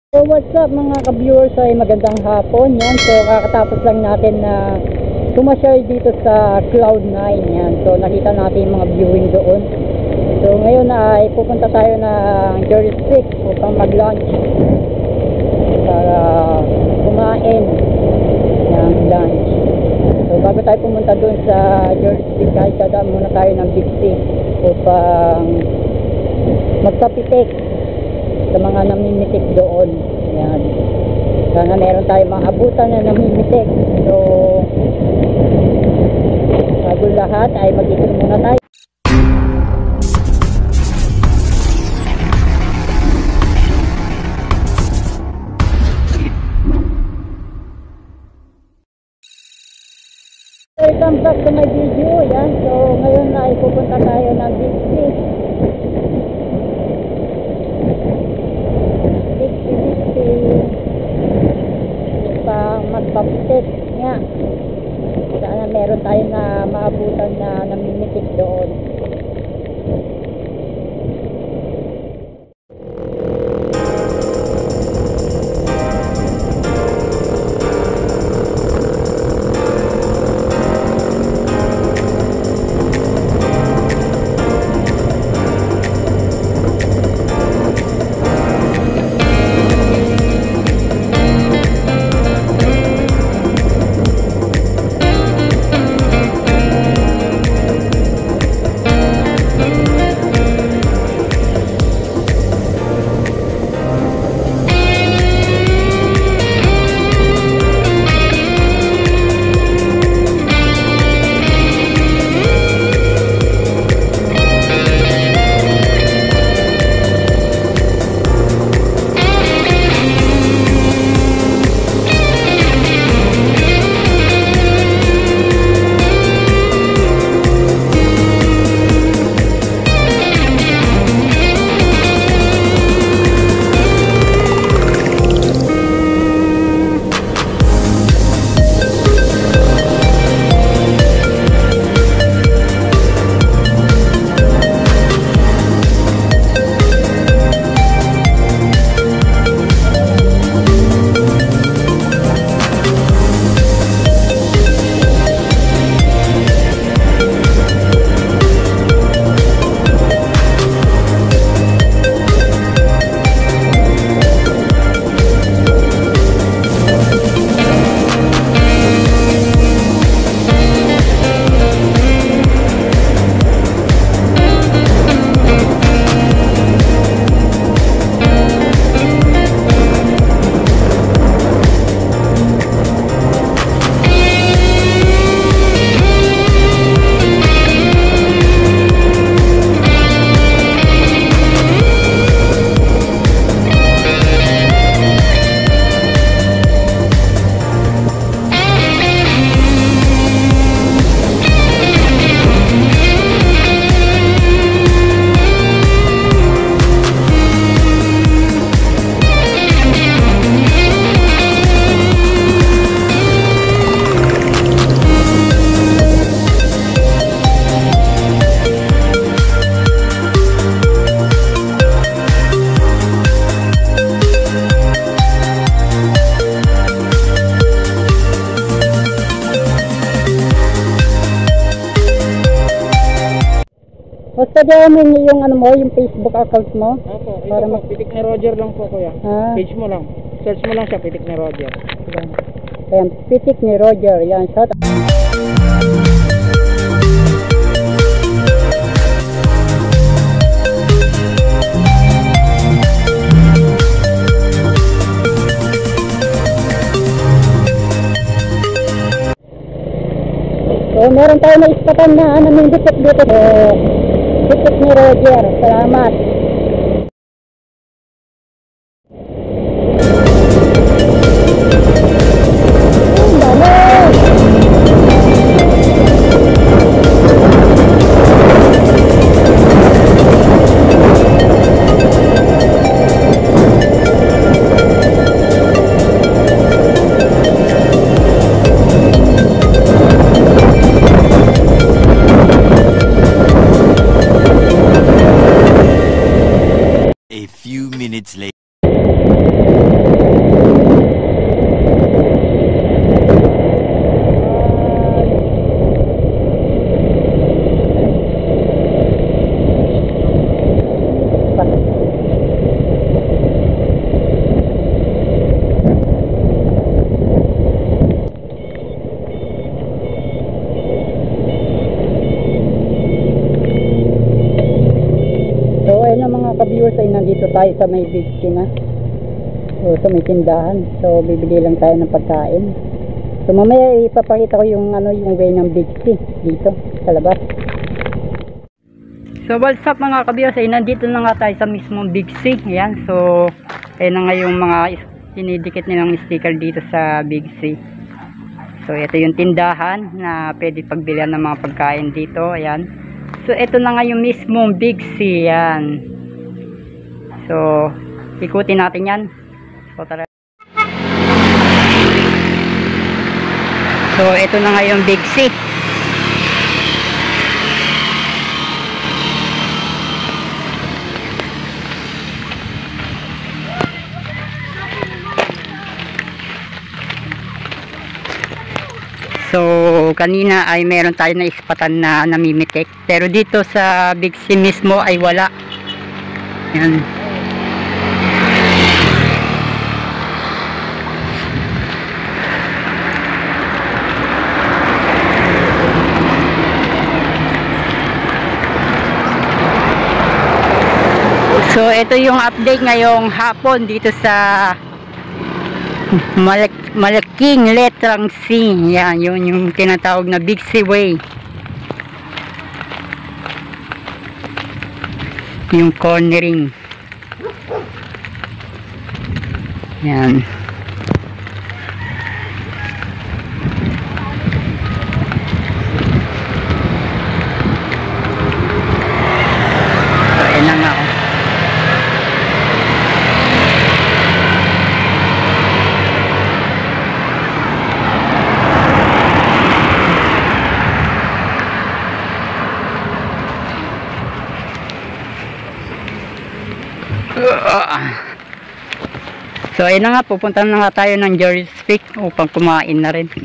So what's up mga ka-viewers, ay magandang hapon yan. So kakatapos lang natin na tumasyal dito sa Cloud9 yan. So nakita natin yung mga viewing doon. So ngayon ay pupunta tayo ng Jersey Creek upang mag-lunch para kumain ng lunch. So bago tayo pumunta doon sa Jersey Creek ay dadaan muna tayo ng Big C upang magpapitik sa mga namimitik doon. Yan. Sana meron tayong mga abutan na namimitik. So bago lahat ay mag-ikot muna tayo. Welcome back to my video. Yan. So ngayon na ay pupunta tayo ng Big C. Magpapitik nga. Sana meron tayo na maabutan na namimitik doon. Basta diyan yung ano mo, yung Facebook account mo. Opo, ito para po, Pitik ni Roger lang po kuya. Page mo lang. Search mo lang siya, Pitik ni Roger. Ayan, Pitik ni Roger. Yan, shout out. So meron tayo na ispatan na namimitik dito. Pitik ni Roger. Salamat. dito tayo sa may Big C na. So sa may tindahan. So bibili lang tayo ng pagkain. So mamaya ipapakita ko yung yung way ng Big C dito sa labas. So what's up mga kabiyos, nandito na nga tayo sa mismong Big C. Ayan, so ayun na nga yung mga sinidikit nilang sticker dito sa Big C. So ito yung tindahan na pwede pagbilihan ng mga pagkain dito. Ayan, so ito na nga yung mismong Big C. Ayan, so ikutin natin yan. So tara. So ito na nga yung Big C. So kanina ay meron tayo na ispatan na namimitik, pero dito sa Big C mismo ay wala. Yan. So ito yung update ngayong hapon dito sa malaking letrang C. Yan, yun yung tinatawag na Big C Way. Yung cornering. Yan. So, ayun na nga ako. So ayun na nga, pupunta na nga tayo ng Jerry's Peak upang kumain na rin.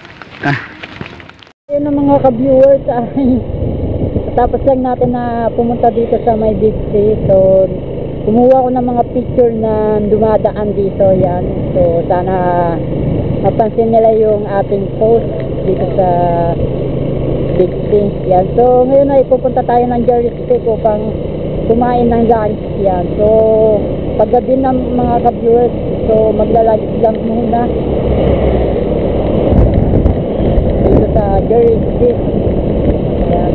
Ayun na mga ka-viewers, tapos lang natin na pumunta dito sa may Big C. So kumuha ko ng mga picture na dumadaan dito. Yan, so sana mapansin nila yung ating post dito sa Big C. Yan, so ngayon ay pupunta tayo ng Jerry's Peak upang kumain ng lunch. Yan, so paggabi ng mga ka-viewers, so magla-lunch lang muna dito sa Jerry's Peak. Yan.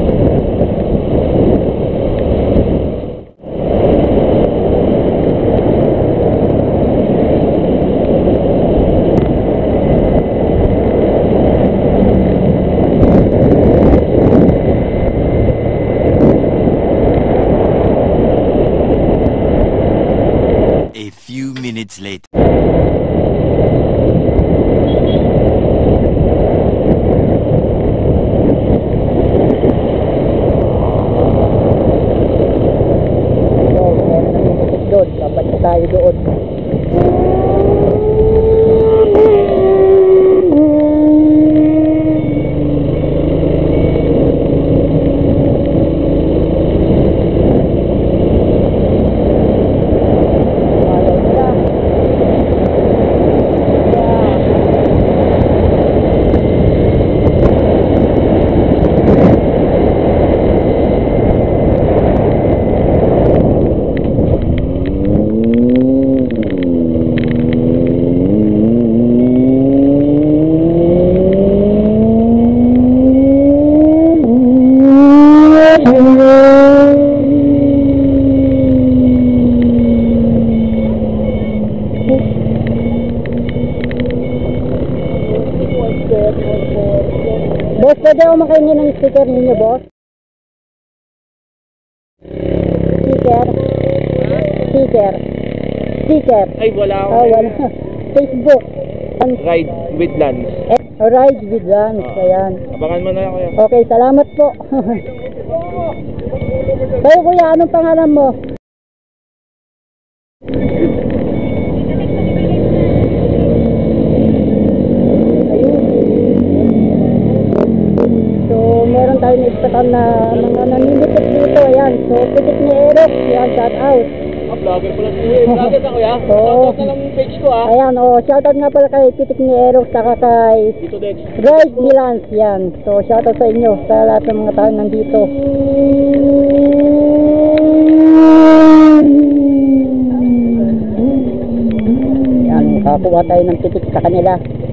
A few minutes later. Doon, babalik tayo doon. Boss, pwede ako makahingi ng sticker ninyo, boss? Sticker. Ay, wala ako. Wala. Facebook. Ride with Lance. Ride with Lance. Ayan. Abangan mo na lang kuya. Okay, salamat po. Kayo kuya, anong pangalan mo? Meron tayo na ispatan na mga namimitik dito. Ayan, so pitik ni Eric. Yan, shout out. Vlogger pala siya. Vlogger ka kuya? Oo. Shoutout na lang yung page ko Ayan, shout out nga pala kay pitik ni Eric saka kay Dito Dex. Ride ni Lance. Yan, so shout out sa inyo sa lahat ng mga tao nandito. Nakakuha tayo ng titik sa kanila.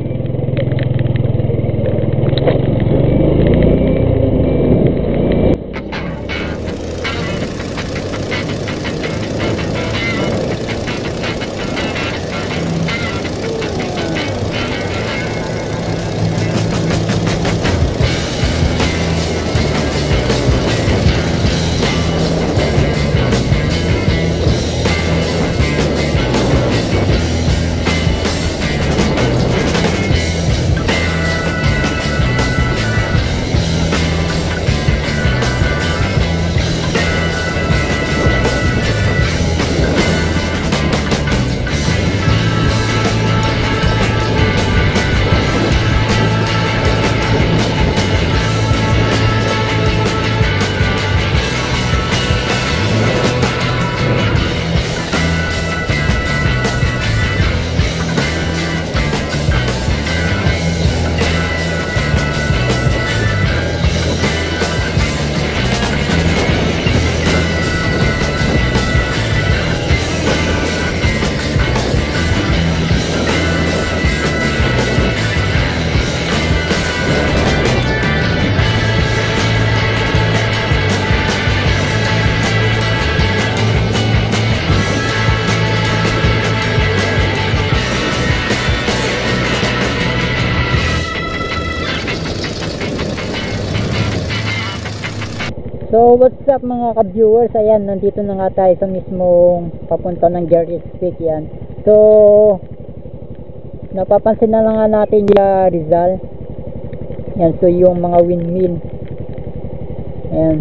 So what's up mga ka-viewers, ayan, nandito na nga tayo sa mismong papunta ng Jerry's Peak yan. So napapansin na lang nga natin yung Rizal yan, so yung mga windmill, ayan,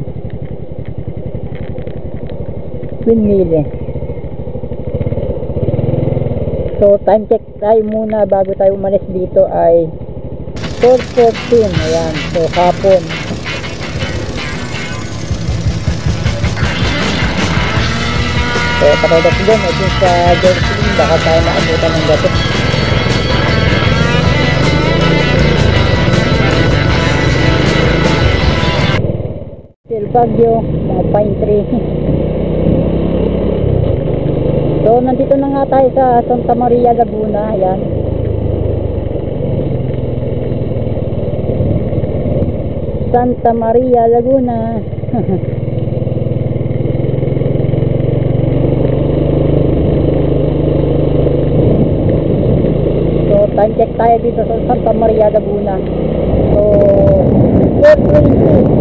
windmill So time check tayo muna bago tayo umalis dito ay 4:14, ayan, so hapon. So pakidag doon, ito sa Jersey, baka tayo maabutan ng gato. Still Baguio, mga pine tree. So nandito na nga tayo sa Santa Maria, Laguna, ayan. Santa Maria, Laguna. Time check tayo dito sa Santa Maria, Laguna. So 4:20.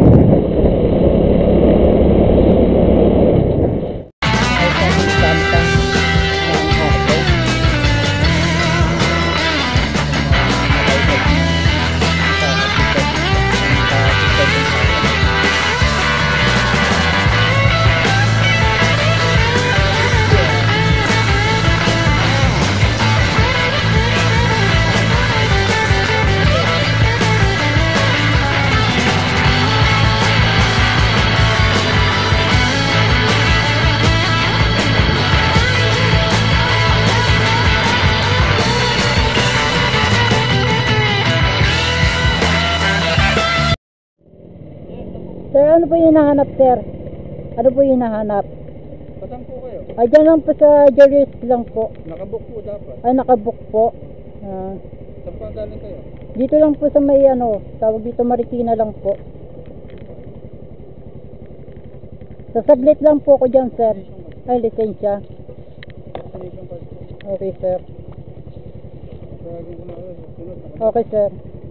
Sir, ano po yung hinahanap, sir? Ano po yung hinahanap? Saan po kayo? Ay, dyan lang po sa Jerry's lang po. Nakabook po dapat. Ay, nakabook po. Saan pa galing kayo? Dito lang po sa may ano, tawag dito Marikina lang po. Sasaglit lang po ako dyan, sir. Ay, lisensya. Okay, sir. Okay, sir.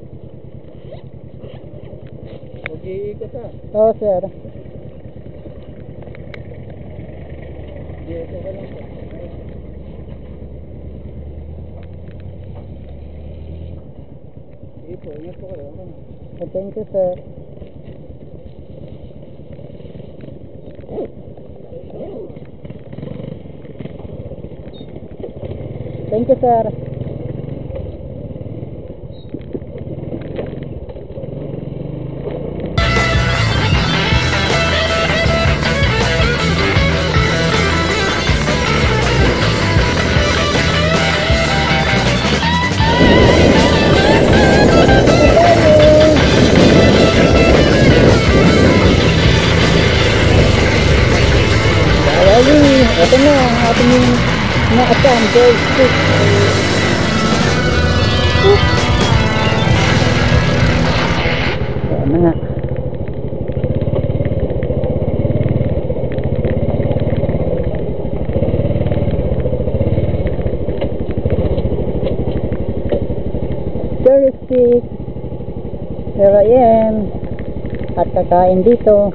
Mag-iikot ha. Oo, sir. Dito ka lang po. Sige po, ingat po kayo. Thank you, sir. Thank you, sir. Ito na ang ating nakasam joystick. Ayan na nga. Joystick. Here I am. At kakain dito.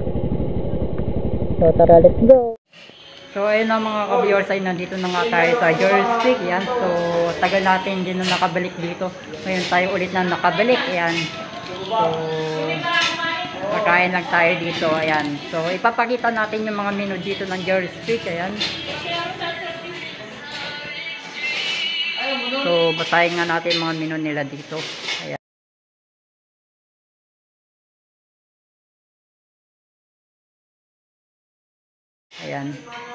So tara, let's go. So ayun na mga ka-viewers, ay nandito na nga tayo sa joystick. Yan. So tagal natin din na nakabalik dito. Ngayon tayo ulit na nakabalik. Ayan. So kakain lang tayo dito. Ayan. So ipapakita natin yung mga menu dito ng joystick. Ayan. So basahin nga natin mga menu nila dito. Ayan. Ayan.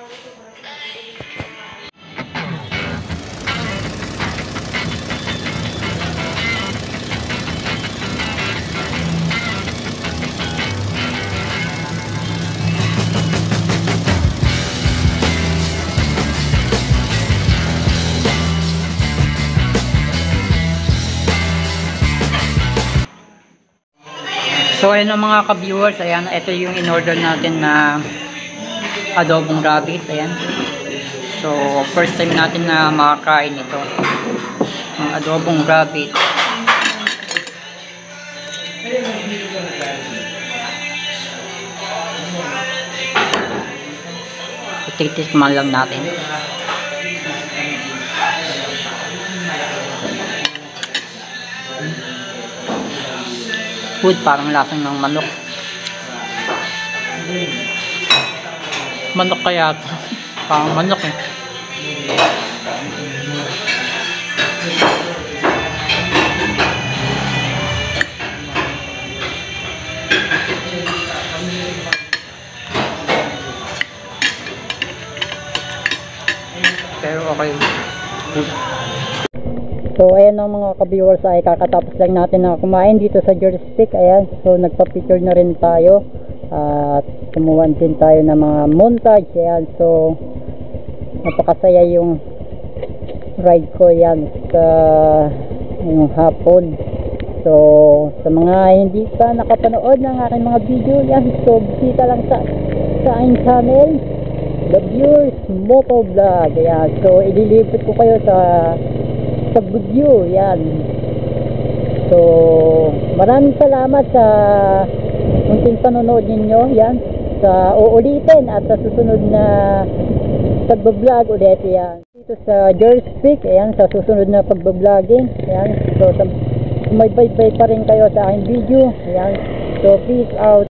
So ayun ang mga ka-viewers, ayan, ito yung in-order natin na adobong rabbit, ayan. So first time natin na makakain ito, ang adobong rabbit. Titikman lang natin. Food, parang lasang ng manok. Manok kaya ito. Parang manok eh. Pero okay. So ayan ang mga ka-viewers, ay kakatapos lang natin na kumain dito sa joystick. Ayan, so nagpa-picture na rin tayo at kumuha din tayo ng mga montage. Ayan, so napakasaya yung ride ko yan sa yung hapon. So sa mga hindi pa nakapanood ng aking mga video, yan, so bisita lang sa aking channel, The Viewers Motovlog. Ayan, so ililipat ko kayo sa pag-review, yan. So maraming salamat sa munting panonood ninyo, yan, sa uulitin at sa susunod na pag-vlog ulit, yan, dito sa joystick. Ayan, sa susunod na pag-vlogging, ayan. So may bye-bye pa rin kayo sa aking video, ayan. So peace out.